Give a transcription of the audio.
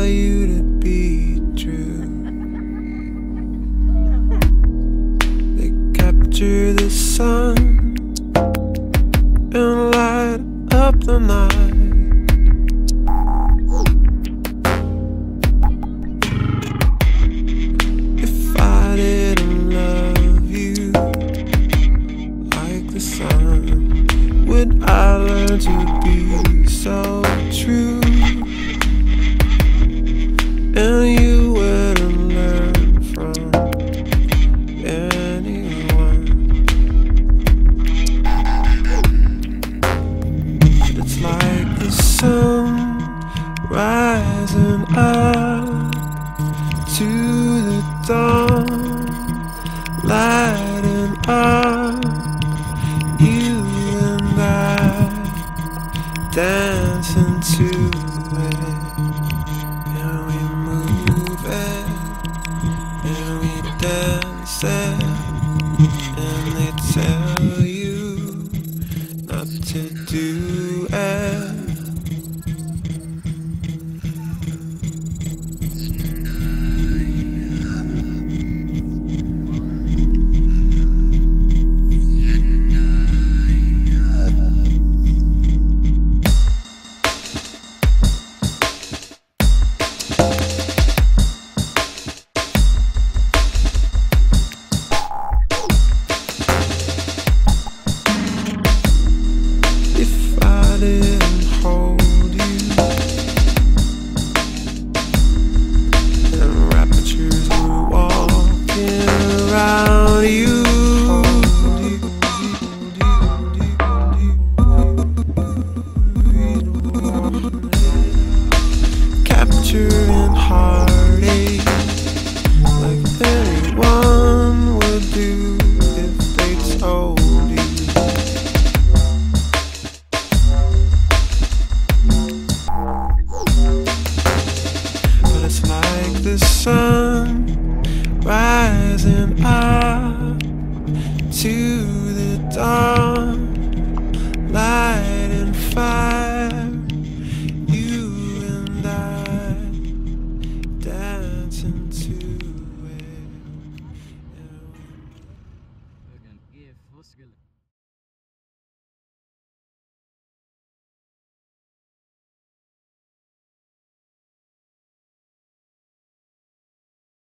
you to be true. They capture the sun and light up the night. If I didn't love you like the sun, would I learn to be so true? And you wouldn't learn from anyone. It's like the sun rising up to the dawn, lighting up you and I, dancing to it. And we move it, and we dance it, and they tell you not to do it. If I did